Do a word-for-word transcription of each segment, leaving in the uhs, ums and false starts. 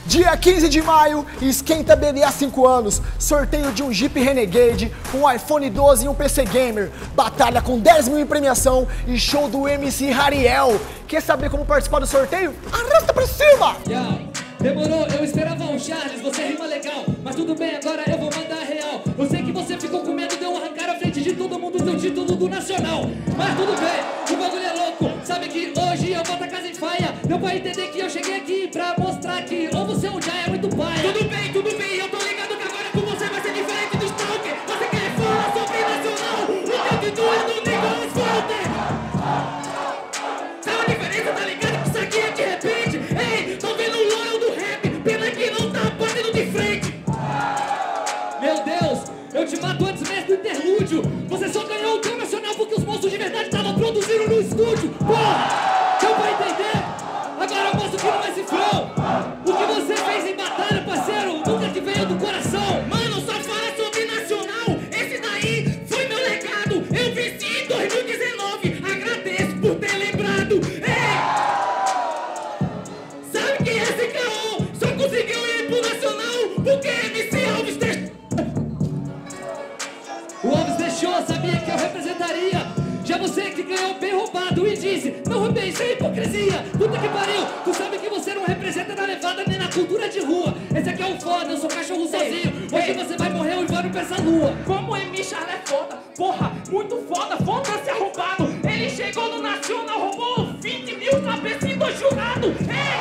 Dia quinze de maio, esquenta B D A cinco anos, sorteio de um Jeep Renegade, um iPhone doze e um P C Gamer, batalha com dez mil em premiação e show do M C Rariel. Quer saber como participar do sorteio? Arrasta pra cima! Yeah. Demorou, eu esperava um Charles, você rima legal, mas tudo bem, agora eu vou mandar real. Eu sei que você ficou com medo de eu arrancar à frente de todo mundo teu título do Nacional, mas tudo bem, o bagulho é louco. Sabe que hoje eu boto a casa em faia. Deu pra entender que eu cheguei aqui pra mostrar que ou você é um já é muito paia. Tudo bem, tudo bem, eu tô ligado que agora com você vai ser diferente do Stalker. Você quer falar sobre Nacional, o teu título é do Nicolas Walter. Sabe a diferença, tá ligado que isso aqui é de repente? Ei, tô vendo o Loyal do rap, pena que não tá batendo de frente. Meu Deus, eu te mato antes mesmo do interlúdio. Você só ganhou o Campeonato Nacional porque os monstros de verdade estavam produzindo no estúdio. Porra, deu pra entender? Agora eu mostro que não é cifrão. O que você fez em batalha, parceiro, nunca te veio do coração. Mano, só fala sobre Nacional. Esse daí foi meu legado. Eu venci em dois mil e dezenove. Agradeço por ter lembrado. Ei! Sabe quem é esse caô? Só conseguiu ir pro Nacional porque M C Alves deixou. O Alves deixou, sabia que eu representaria. Já você que ganhou bem roubado e disse, não roubei, isso é hipocrisia. Puta que pariu, tu sabe que você não representa na levada nem na cultura de rua. Esse aqui é o foda, eu sou cachorro sozinho. Hoje você vai morrer uivando pra essa lua. Como o M. Charles é foda, porra, muito foda, foda-se arrombado. Ele chegou no Nacional, roubou vinte mil cabeças e dois jurados. Ei!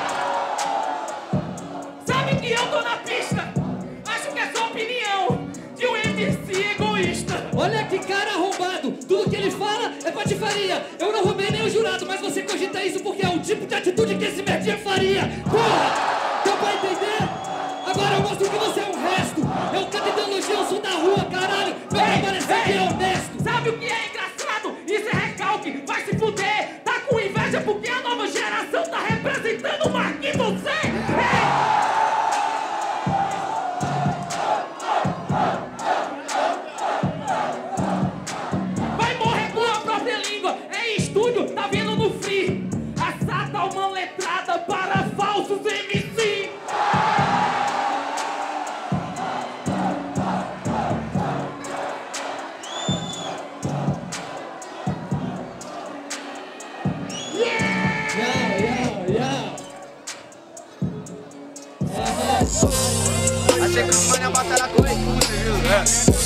Sabe que eu tô na pista? Acho que é só opinião de um M C egoísta. Olha que cara arrombado, tudo que ele fala é patifaria. Eu não roubei nem o jurado, mas você cogita isso porque é o tipo de atitude que esse merdinha faria. Porra, deu pra entender? Agora eu mostro que você é um resto. Eu canto ideologia, eu sou da rua, caralho. Vai parecer que é honesto. Sabe o que é engraçado? Isso é recalque, vai se fuder. Tá com inveja porque a nova geração tá representando mais que você. Ei! Tá vendo no free? Assata uma letrada para falsos M C. Yeah! Yeah, yeah, yeah. Achei que os mano ia batalhar com tudo, viu? É.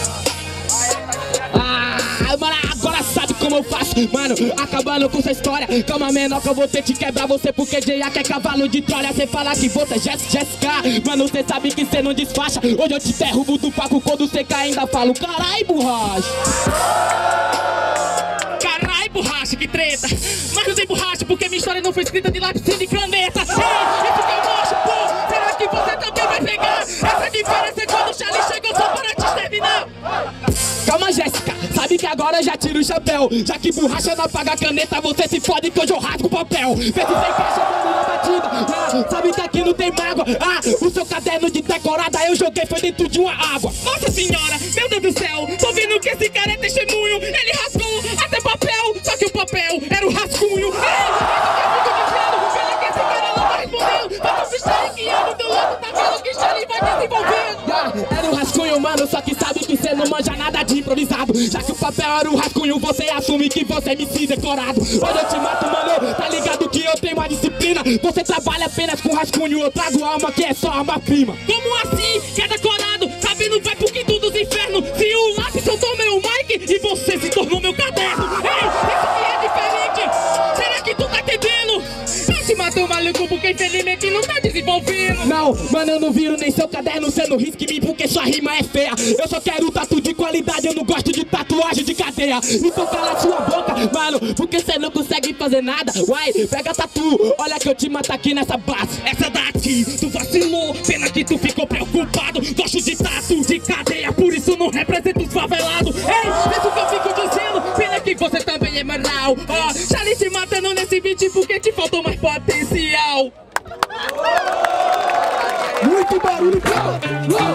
Ah, mano, agora sabe como eu faço, mano, acabando com sua história. Calma, menor, que eu vou ter que quebrar você porque J A que é cavalo de Troia. Cê fala que você é Jéssica, mano, cê sabe que cê não desfaixa. Hoje eu te derrubo do palco, quando cê cai ainda falo carai, borracha. Carai, borracha, que treta. Mas não tem borracha porque minha história não foi escrita de lápis e de caneta. Ei, isso que eu mostro, pô, será que você também vai pegar? Essa diferença é quando o Charlie chegou só para te exterminar. Calma, Jéssica, sabe que agora eu já tiro o chapéu. Já que borracha não apaga a caneta, você se fode que hoje eu rasgo o papel. Vê se você encaixa quando na batida. Ah, sabe que aqui não tem mágoa. Ah, o seu caderno de decorada eu joguei foi dentro de uma água. Nossa senhora, meu Deus do céu, tô vendo que esse cara é testemunho. Ele rasgou até papel, só que o papel era o rascunho. Ei, que esse cara não tá respondendo. Mas o freestyle que eu do teu lado tá vendo que Charlie vai desenvolvendo. Ah, era o rascunho, mano, só que sabe que cê não manja nada de improvisado. Já que o papel era o rascunho, você assume que você é M C decorado. Hoje eu te mato, mano, tá ligado que eu tenho uma disciplina. Você trabalha apenas com rascunho, eu trago alma que é só arma-prima. Como assim? Que é decorado? Sabe, não vai pro quinto dos infernos. Se o lápis soltou meu mic e você se tornou meu caderno. Ei, isso aqui é diferente. Será que tu tá entendendo? Eu te mato, maluco, porque infelizmente não tá desenvolvendo. Não, mano, eu não viro nem seu caderno. Cê não risque mim porque sua rima é feia. Eu só quero tatu de qualidade, eu não gosto de tatuagem de cadeia. Então cala sua boca, mano, porque cê não consegue fazer nada. Uai, pega tatu, olha que eu te mato aqui nessa base. Essa daqui, tu vacilou, pena que tu ficou preocupado. Gosto de tatu de cadeia, por isso não represento os favelados. Ei, isso que eu fico dizendo, pena que você também é moral. Ó, oh, Charlie te matando nesse beat porque te faltou mais potencial. Muito barulho, cara!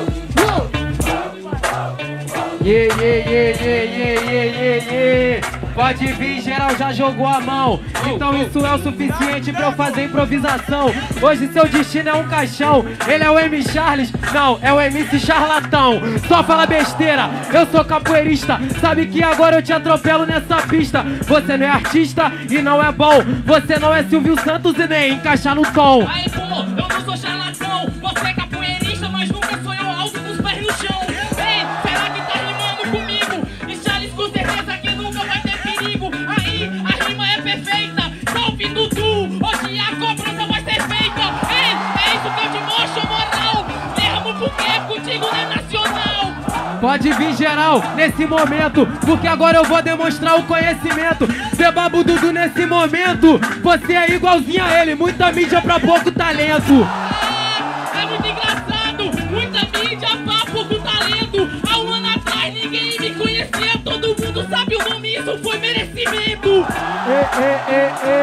Yeah, yeah, yeah, yeah, yeah, yeah, yeah, yeah. Pode vir, geral já jogou a mão. Então isso é o suficiente pra eu fazer improvisação. Hoje seu destino é um caixão. Ele é o M. Charles, não, é o M C charlatão. Só fala besteira, eu sou capoeirista. Sabe que agora eu te atropelo nessa pista. Você não é artista e não é bom. Você não é Silvio Santos e nem encaixar no tom. Aí pô, eu não sou charlatão. Você é capoeirista, mas nunca sonhou alto com os pés no chão. Ei, será que tá rimando comigo? E Charles com certeza que nunca vai ter perigo. Aí, a rima é perfeita. Salve Dudu, hoje a cobrança vai ser feita. Ei, é isso que eu te mostro, moral. Mesmo porque é contigo não é nacional. Pode vir geral nesse momento, porque agora eu vou demonstrar o conhecimento. Cê babo Dudu nesse momento, você é igualzinho a ele, muita mídia pra pouco talento. Ah, é muito engraçado, muita mídia pra pouco talento. Há um ano atrás ninguém me conhecia, todo mundo sabe o nome, isso foi merecimento. Ei, ei, ei,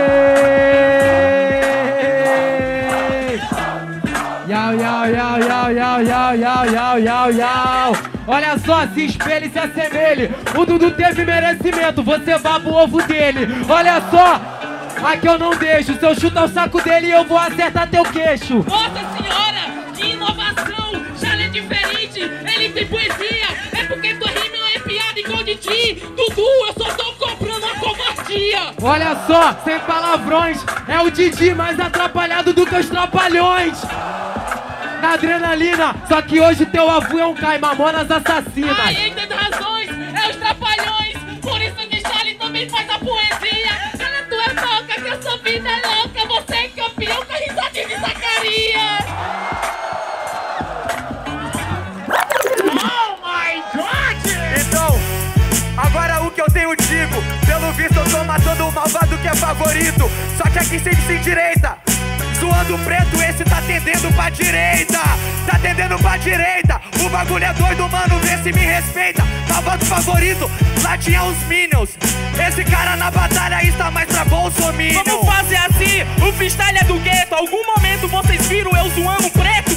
ei. Yau, yau, yau, yau, yau, yau, yau, yau, yau, yau. Olha só, se espelhe e se assemelhe. O Dudu teve merecimento, você baba o ovo dele. Olha só, aqui eu não deixo. Se eu chutar o saco dele, eu vou acertar teu queixo. Nossa senhora, que inovação. Charles é diferente, ele tem poesia. É porque tua rima é piada igual de ti. Dudu, eu só tô comprando a covardia. Olha só, sem palavrões, é o Didi mais atrapalhado do que os trapalhões. Na adrenalina, só que hoje teu avô é um caimamonas assassinas. Ai, em tem razões, é os trapalhões. Por isso que Charlie também faz a poesia. Cala tua boca que eu sou vida louca. Você é campeão com a risadinha de Zacarias. Oh my God! Então, agora o que eu tenho digo. Pelo visto eu tô matando o malvado que é favorito. Só que aqui sem sem direita. Zoando preto, esse tá tendendo pra direita. Tá tendendo pra direita. O bagulho é doido, mano, vê se me respeita. Malvado favorito, lá tinha os Minions. Esse cara na batalha está mais pra Bolsominion. Vamos fazer assim, o freestyle é do gueto. Algum momento vocês viram eu zoando preto?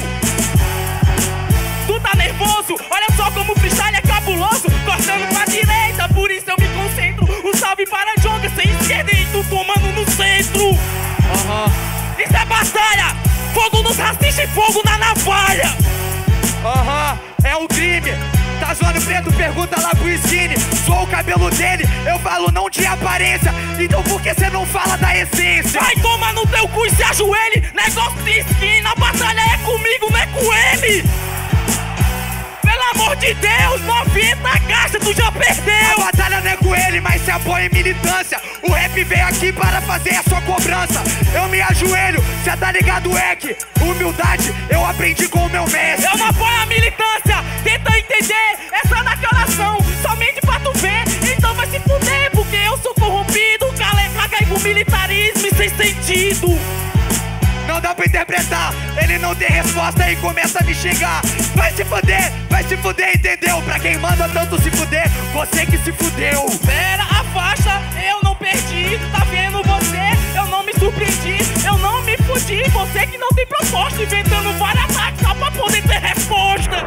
Tu tá nervoso? Olha só como o freestyle é cabuloso. Cortando pra direita, por isso eu me concentro. Um salve para Jonga, sem esquerda e tu tomando no centro. Aham. Uhum. Isso é batalha! Fogo nos racistas e fogo na navalha! Aham, uhum, é um crime. Tá zoando preto, pergunta lá pro Skinny. Sou o cabelo dele, eu falo não de aparência. Então por que cê não fala da essência? Vai tomar no teu cu e se ajoelhe. Negócio de skin, na batalha é comigo, não é com ele. Pelo amor de Deus, noventa caixas, tu já perdeu. A batalha não é com ele, mas se apoia em militância. O rap veio aqui para fazer a sua cobrança. Eu me ajoelho, cê tá ligado, Ek? Humildade, eu aprendi com o meu mestre. Eu não apoio a militância, tenta entender. Essa naquela ação, somente pra tu ver. Então vai se fuder, porque eu sou corrompido. Caga com militarismo e sem sentido. Não dá pra interpretar, ele não tem resposta e começa a me xingar. Vai se fuder, vai se fuder, entendeu? Pra quem manda tanto se fuder, você que se fudeu. Pera, afasta, eu não perdi. Tá vendo você? Eu não me surpreendi, eu não me fudi. Você que não tem proposta, inventando várias ataques só pra poder ter resposta.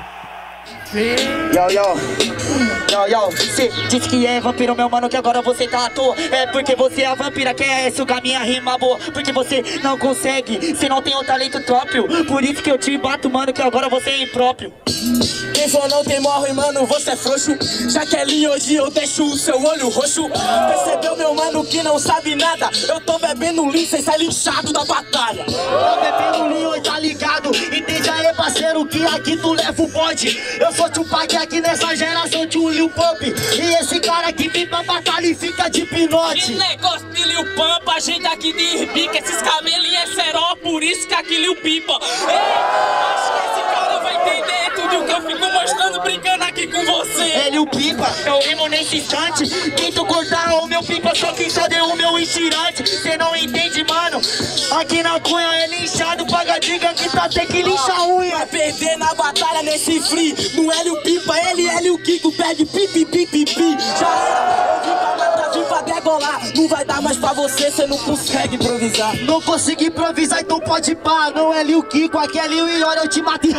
Yo, yo, yo, yo, cê disse que é vampiro, meu mano, que agora você tá à toa. É porque você é a vampira, quer sugar minha rima boa. Porque você não consegue, você não tem o talento próprio. Por isso que eu te bato, mano, que agora você é impróprio. Quem for não tem morre, mano, você é frouxo. Jaqueline, hoje eu deixo o seu olho roxo. Percebeu, meu mano, que não sabe nada. Eu tô bebendo lean, cê sai linchado da batalha. Tô bebendo lean, tá ligado? Entende aí, parceiro, que aqui tu leva o bode. Eu sou Tupac aqui nessa geração de um Lil Pump. E esse cara aqui vem pra batalha e fica de pinote. Que negócio de Lil Pump, a gente aqui de Irbica. Esses camelinhos é seró, por isso que aqui Lil Pipa. Ei, acho que esse cara vai entender tudo que eu fico mostrando, brincando aqui com você. É Lil Pipa, eu rimo nesse instante. Quem tu cortar o meu pipa, só que só deu o meu estirante. Cê não entende, mano? Aqui na cunha é linchado, paga diga que tá tem que linchar unha. Vai perder na batalha nesse free. Não é Lil Pipa, ele é Lil Kiko, pede pipi, pipi, pipi. Já era, eu vim pra matar, vim pra degolar. Não vai dar mais pra pra você, cê não consegue improvisar. Não consigo improvisar, então pode pá. Não é Lil Kiko, aqui é Lil e olha, eu te mato.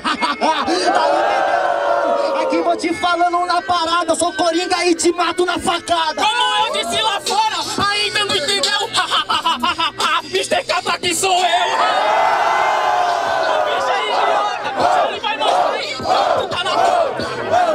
Aqui vou te falando na parada, eu sou Coringa e te mato na facada. Como eu disse lá fora, ainda não entendeu? mister Catra aqui sou eu. O bicho é idiota, ele vai mostrar aí, tu tá na boca.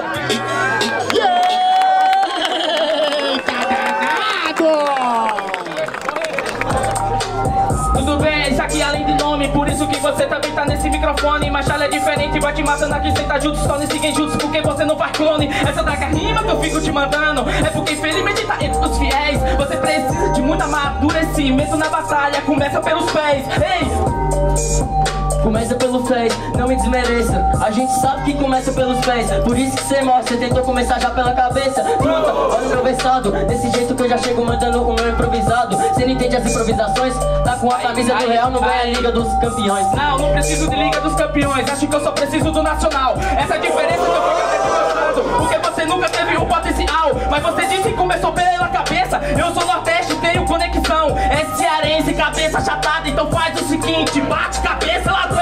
Tudo bem, isso aqui é além de nome, por isso que você também tá nesse microfone. Machalha é diferente, vai te matando aqui, cê tá junto, só nesse game juntos, porque você não faz clone. Essa da rima que eu fico te mandando, é porque infelizmente tá entre os fiéis. Você precisa de muito amadurecimento na batalha, começa pelos pés. Ei! Começa pelo pés, não me desmereça. A gente sabe que começa pelos pés, por isso que cê mostra, cê tentou começar já pela cabeça. Truta, olha o meu versado, desse jeito que eu já chego mandando o meu improvisado. Cê não entende as improvisações, tá com a camisa do Real, não ganha a Liga dos Campeões. Não, não preciso de Liga dos Campeões, acho que eu só preciso do Nacional. Essa é a diferença que eu fico até mostrando, porque você nunca teve o potencial. Mas você disse que começou pela cabeça, eu sou Nordeste, tenho conexão. É cearense, cabeça chatada, então faz o seguinte, bate cabeça, ladrão.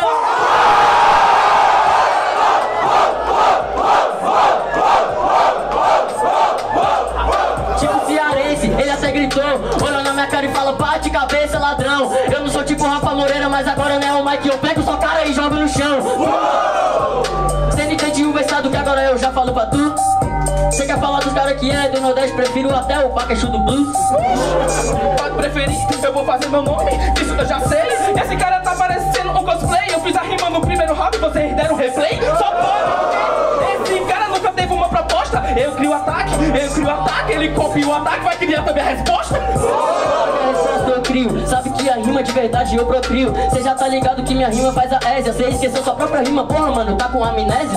Tipo cearense, ele até gritou, olha na minha cara e fala, bate cabeça, ladrão. Eu não sou tipo Rafa Moreira, mas agora não é o Mike, eu pego sua cara e jogo no chão. Cê não entende o versado que agora eu já falo pra tu. Cê quer falar dos caras que é do Nordeste, prefiro até o Pacachu do Blues. Pode preferir, eu vou fazer meu nome, isso eu já sei. Esse cara tá parecendo um cosplay, eu fiz a rima no primeiro round, vocês deram replay. Só pode, porque esse cara nunca teve uma proposta. Eu crio ataque, eu crio ataque, ele copia o ataque, vai criar também a resposta. A resposta eu crio, sabe que a rima de verdade eu procrio. Cê já tá ligado que minha rima faz a ésia, cê esqueceu sua própria rima, porra mano, tá com amnésia?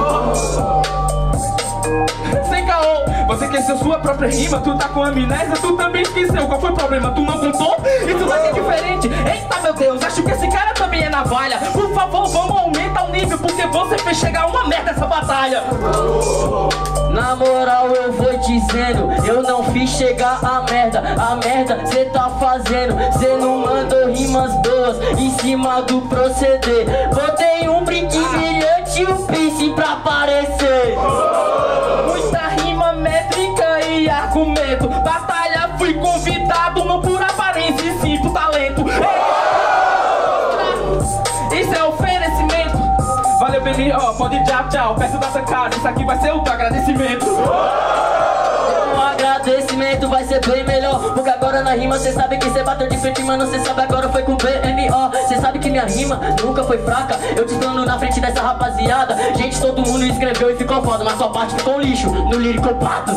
Sem caô, você esqueceu sua própria rima, tu tá com amnésia, tu também esqueceu. Qual foi o problema? Tu não contou? Isso daqui é diferente. Eita meu Deus, acho que esse cara também é navalha. Por favor, vamos aumentar o nível, porque você fez chegar uma merda essa batalha. Na moral eu vou dizendo, eu não fiz chegar a merda. A merda cê tá fazendo, cê não mandou rimas boas em cima do proceder. Botei um brinque brilhante e um piercing pra aparecer. Muita rima métrica e argumento. Batalha fui convidado, não por aparência e sim por talento. Isso é oferecimento. Valeu, Beni, ó, pode tchau, tchau. Peço da sacada, isso aqui vai ser o teu agradecimento. Um agradecimento vai ser bem melhor, porque agora na rima cê sabe que cê bateu de frente, mano, cê sabe agora foi com B M O. Cê sabe que minha rima nunca foi fraca, eu te dando na frente dessa rapaziada. Gente, todo mundo escreveu e ficou foda, mas sua parte ficou lixo, no lírico pato.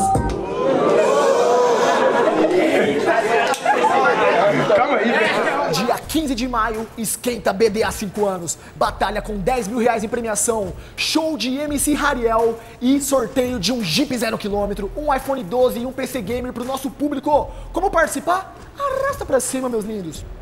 Calma aí, velho. Dia quinze de maio, esquenta B D A cinco anos. Batalha com dez mil reais em premiação. Show de M C Hariel e sorteio de um Jeep zero quilômetro, um iPhone doze e um P C Gamer pro nosso público. Como participar? Arrasta pra cima, meus lindos.